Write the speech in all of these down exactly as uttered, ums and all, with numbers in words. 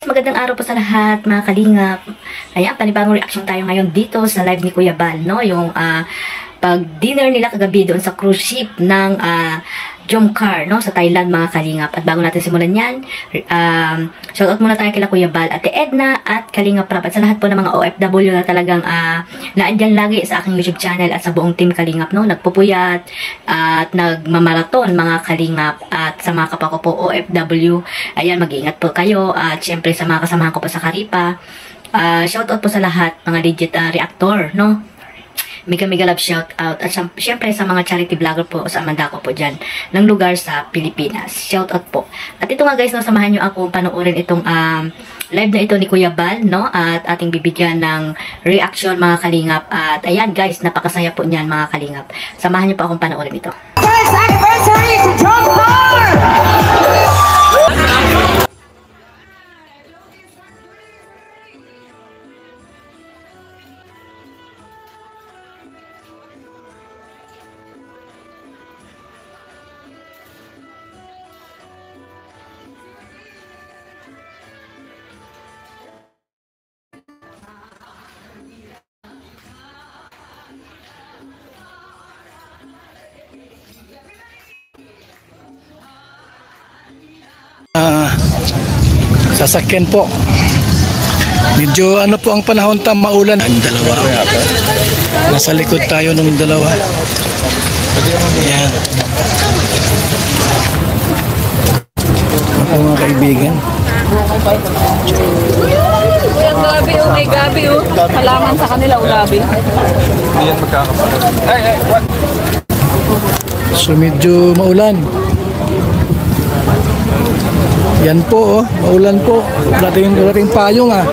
Magandang araw po sa lahat, mga kalingap. Ayan, panibagong reaction tayo ngayon dito sa live ni Kuya Bal, no? Yung uh, pag-dinner nila kagabi doon sa cruise ship ng uh, Jomcar, no? Sa Thailand, mga kalingap. At bago natin simulan yan, um, shoutout muna tayo kila Kuya Bal, Ate Edna at Kalingap Rap. At sa lahat po ng mga O F W na talagang uh, naandyan lagi sa aking YouTube channel at sa buong team Kalingap, no? Nagpupuyat uh, at nagmamaraton, mga kalingap. At sa mga kapwa ko po O F W, ayan, mag-iingat po kayo. At syempre sa mga kasamahan ko po sa Karipa, uh, shoutout po sa lahat, mga legit uh, reactor, no? Mega mega love shout out. At syempre sa mga charity vlogger po sa Amanda ko po dyan ng lugar sa Pilipinas. Shout out po. At ito nga guys, no, samahan nyo ako panoorin itong um, live na ito ni Kuya Bal, no? At ating bibigyan ng reaction, mga kalingap. At ayan guys, napakasaya po niyan, mga kalingap. Samahan nyo po akong panoorin ito. First anniversary to Jomcar! Uh, sasakyan po. Medyo ano po ang panahon, tam maulan. Ang dalawa. Nasa likod tayo ng dalawa. Ayan. Ako mga kaibigan. Ang gabi o, may gabi o. Halaman sa kanila o gabi. Hindi yan magkakapalit. Ay, ay, what? So medyo maulan. Yan po, oh, maulan po. Dating, dating payong ah.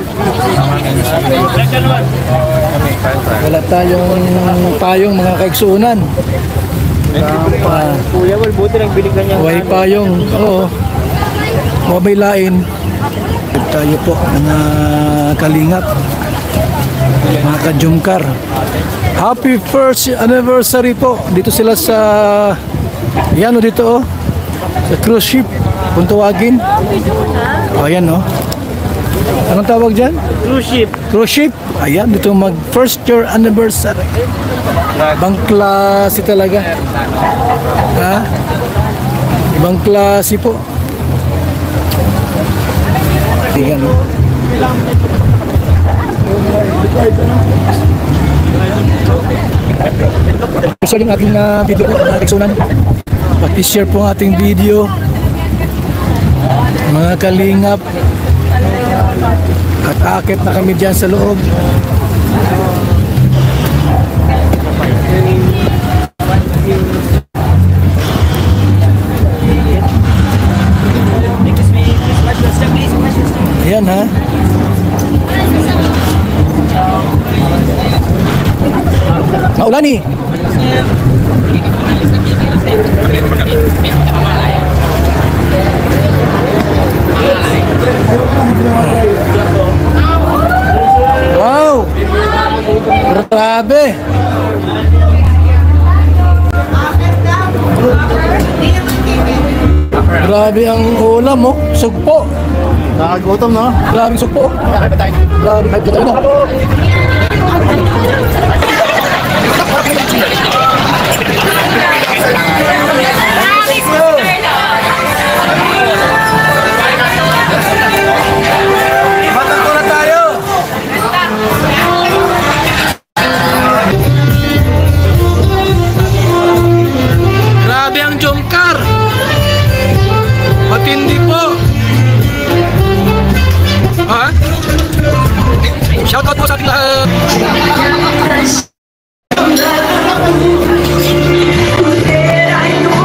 Wala tayong payong, mga kaigsunan. Uh, Kuya, well, buti nagbili ka niya. Huwag payong, oo. Huwag may lain. Tayo po, mga kalingap. Mga ka-Jomcar. Happy first anniversary po. Dito sila sa, yan o, dito oh. Sa cruise ship. Kung tawagin. O, ayan o. Anong tawag dyan? Cruise ship. Cruise ship. Ayan, dito mag first year anniversary. Ibang klase talaga. Ha? Ibang klase po. Tingnan o. So yung ating uh, video po, uh, teksunan. Pag-share po ang ating video, mga kalingap. At akit na kami dyan sa loob. Ayan ha. Maulan eh. Wow! Grabe! Grabe ang ulam mo, oh. Sugpo. Nakagutom, no? Grabe sugpo. Grabe, may putay na. Grabe ang Jomcar. Matindi po. Ha? Shoutout po sa ating lahat. I know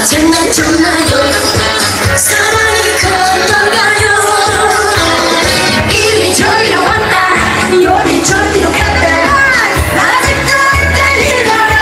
장난쳤나요 사랑이 건너가요 이미 졸려왔다 요리 졸리러 갔다 아직도 헷갈리나요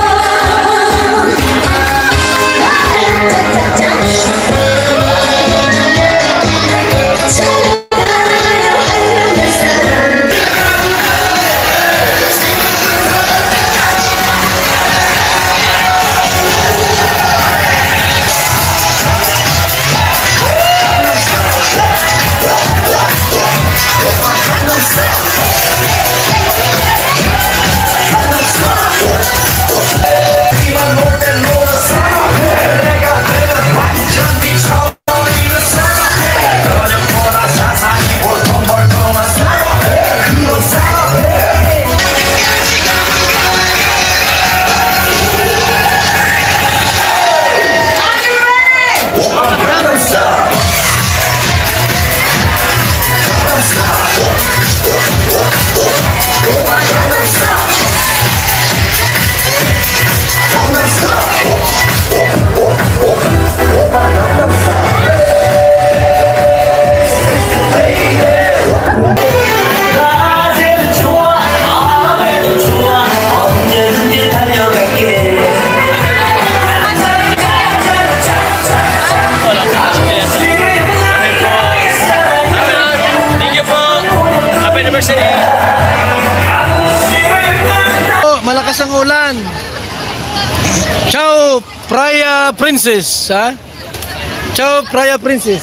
Oh, malakas ang ulan. Ciao, Praia Princess, ha? Ciao, Praia Princess.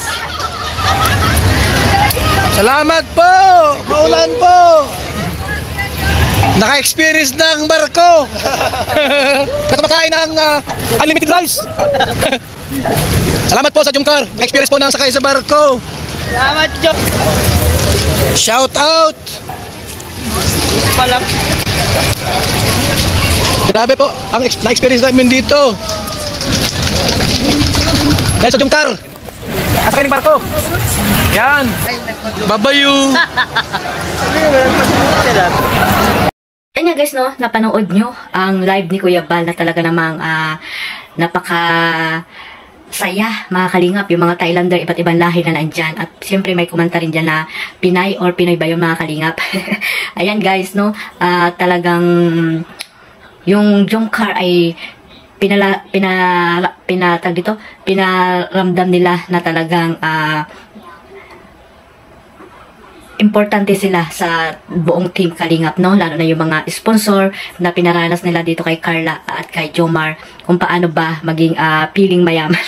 Salamat po! Maulan po! Naka-experience ng barko! Kumakain ng uh, unlimited rice! Salamat po sa Jumcar! Naka-experience po ng sakay sa barko! Salamat, Joe. Shout out! Palak. Grabe po, ang ex- na-experience namin dito. Dahil sa Jumcar. Asa kayo ng barko? Yan. Babayu. Yan nga guys, no, napanood nyo ang live ni Kuya Bal na talaga namang uh, napaka saya, mga kalingap, yung mga Thailander, iba't ibang lahi na nandyan. At siyempre may kumanta rin dyan na Pinay or Pinoy ba yung mga kalingap. Ayan guys, no, uh, talagang yung Jumcar ay pinala, pinala, pinatag dito, pinaramdam nila na talagang uh, importante sila sa buong team Kalingap, no? Lalo na yung mga sponsor na pinaranas nila dito kay Carla at kay Jomar kung paano ba maging uh, piling mayaman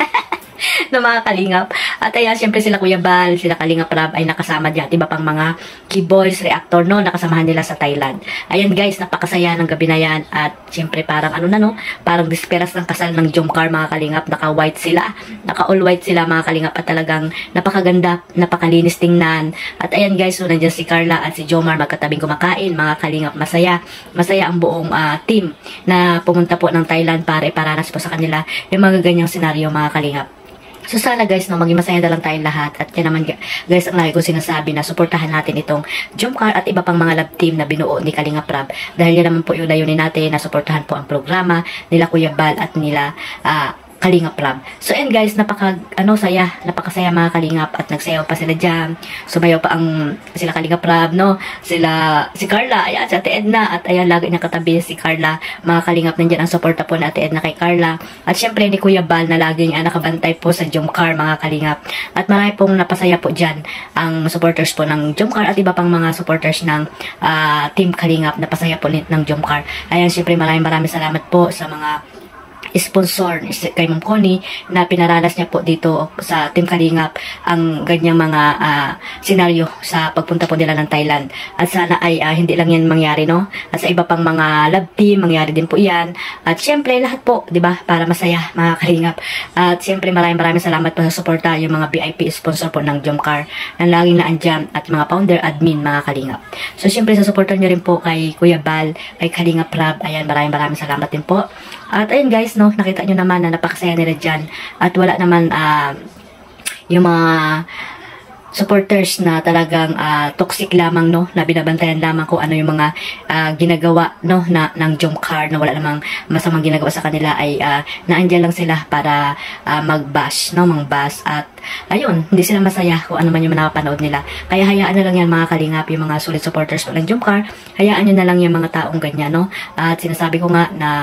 ng mga Kalingap. At ayan, syempre sila Kuya Bal, sila Kalingap Rab ay nakasama dyan. Iba pang mga key boys, reactor, no? Nakasamahan nila sa Thailand. Ayan guys, napakasaya ng gabi na yan. At syempre parang ano na, no? Parang disperas ng kasal ng Jomcar, mga Kalingap. Naka-white sila. Naka-all white sila, mga Kalingap. At talagang napakaganda, napakalinis tingnan. At ayan guys, so nandiyan si Carla at si Jomar magkatabing kumakain, mga Kalingap. Masaya. Masaya ang buong uh, team na pumunta po ng Thailand para iparanas po sa kanila yung mga ganyang senaryo, mga Kalingap. So sana guys, no, maging masaya na lang tayong lahat. At yan naman guys, ang lagi ko sinasabi na suportahan natin itong Jomcar at iba pang mga love team na binuo ni Kalingap Rab. Dahil yan naman po yung layunin natin na suportahan po ang programa nila Kuya Bal at nila uh, Kalingap Rab. So and guys, napaka ano saya, napakasaya mga Kalingap at nagsayaw pa sila diyan. Sumayaw pa ang sila Kalingap Rab, no? Sila si Carla, ayan si Ate Edna at ayan lagi niya katabi si Carla. Mga Kalingap, nandiyan ang suporta po ni Ate Edna kay Carla. At syempre ni Kuya Bal na lagi niya nakabantay po sa Jomcar, mga Kalingap. At marami pong napasaya po diyan ang supporters po ng Jomcar at iba pang mga supporters ng uh, Team Kalingap na pasaya po ng Jomcar. Ayan, syempre maraming maraming salamat po sa mga sponsor kay Ma'am Connie na pinaranas niya po dito sa Team Kalingap ang ganyang mga uh, senaryo sa pagpunta po nila ng Thailand. At sana ay uh, hindi lang yan mangyari, no? At sa iba pang mga love team, mangyari din po yan. At syempre lahat po, di ba, para masaya mga Kalingap. At syempre maraming maraming salamat po sa suporta yung mga V I P sponsor po ng Jomcar na laging naandyan at mga founder, admin, mga Kalingap. So syempre sa suporta nyo rin po kay Kuya Bal, kay Kalingap Rab, ayan, maraming maraming salamat din po. At ayun guys, no, nakita nyo naman na napakasaya nila dyan. At wala naman uh, yung mga supporters na talagang ah, toxic lamang, no, na binabantayan lamang kung ano yung mga ah, ginagawa, no, na ng Jomcar, na wala namang masamang ginagawa sa kanila, ay uh, naandyan lang sila para uh, mag-bash, no, mang-bash, at ayun, hindi sila masaya kung ano man yung napapanood nila. Kaya hayaan na lang yan mga kalingap, yung mga solid supporters po ng Jomcar, hayaan nyo na lang yung mga taong ganyan, no. At sinasabi ko nga na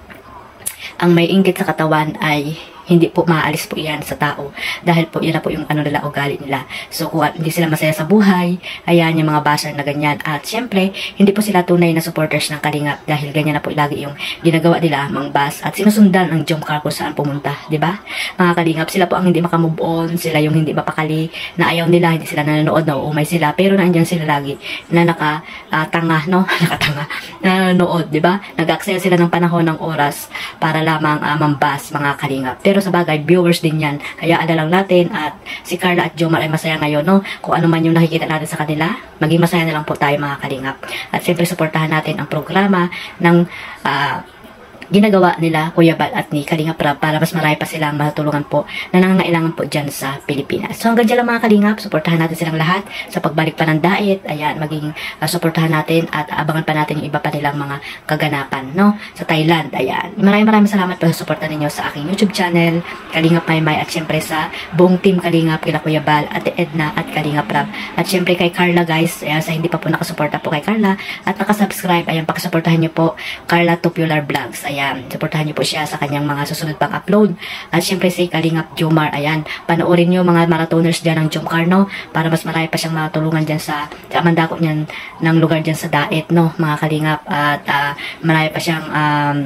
ang may inggit sa katawan ay hindi po maaalis po yan sa tao, dahil po yan na po yung ano nila, ugali nila. So kung hindi sila masaya sa buhay, ayan yung mga basher na ganyan. At syempre, hindi po sila tunay na supporters ng Kalingap, dahil ganyan na po lagi yung ginagawa nila, mang bas, at sinusundan ang Jomcar kung saan pumunta, di ba? Mga Kalingap, sila po ang hindi makamove on, sila yung hindi mapakali, na ayaw nila, hindi sila nanonood, na uumay sila, pero nandiyan sila lagi na nakatanga, no? Nakatanga, na nanonood, di ba? Nag-access sila ng panahon, ng oras para lamang uh, mambas, mga Kalingap. Pero sa bagay, viewers din yan. Hayaan na lang natin, at si Carla at Jomar ay masaya ngayon, no? Kung ano man yung nakikita natin sa kanila, maging masaya na lang po tayo, mga Kalingap. At siyempre, suportahan natin ang programa ng uh, ginagawa nila Kuya Bal at ni Kalingap Rab, para mas marami pa silang matulungan po na nangangailangan po dyan sa Pilipinas. So hanggang dyan lang mga Kalingap, suportahan natin silang lahat sa pagbalik pa ng diet. Ayan, maging uh, suportahan natin at abangan pa natin yung iba pa nilang mga kaganapan, no, sa Thailand. Ayan, maraming maraming salamat po sa suporta ninyo sa aking YouTube channel, Kalingap Maymay, at syempre sa buong team Kalingap, kila Kuya Bal, Ate Edna at Kalingap Rab, at syempre kay Carla, guys. Ayan, sa hindi pa po nakasuporta po kay Carla at nakasubscribe, ayan, pakisuportahan nyo po Carla Tupular Vlogs. Ayan, Ayan, supportahan niyo po siya sa kanyang mga susunod pang upload. At syempre si Kalingap Jomar, ayan, panoorin niyo mga marathoners dyan ng Jomcar, no, para mas marami pa siyang matulungan dyan sa, sa mandako niyan ng lugar dyan sa Daet, no, mga Kalingap. At uh, marami pa siyang um,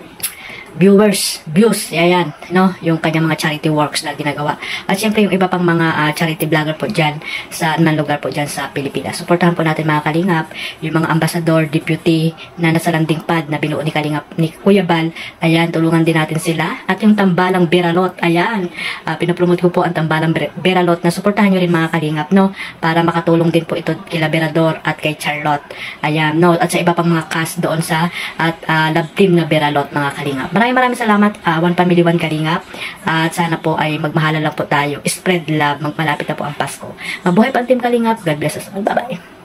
viewers, views, ayan, no, yung kanyang mga charity works na ginagawa. At syempre yung iba pang mga uh, charity vlogger po dyan sa nan lugar po dyan sa Pilipinas. Suportahan po natin mga Kalingap, yung mga ambassador, deputy na nasa landing pad na binuo ni Kalingap, ni Kuya Bal, ayan, tulungan din natin sila. At yung Tambalang Beralot, ayan, uh, pinapromote ko po ang Tambalang Beralot, na suportahan nyo rin mga Kalingap, no, para makatulong din po ito kila Berador at kay Charlotte, ayan, no, at sa iba pang mga cast doon sa at uh, love team na Beralot, mga Kalingap. Maraming maraming salamat, uh, One Family, One Kalingap. Uh, at sana po ay magmahala lang po tayo. Spread love, magmalapit na po ang Pasko. Mabuhay pa ang Team Kalingap. God bless us all. Bye-bye.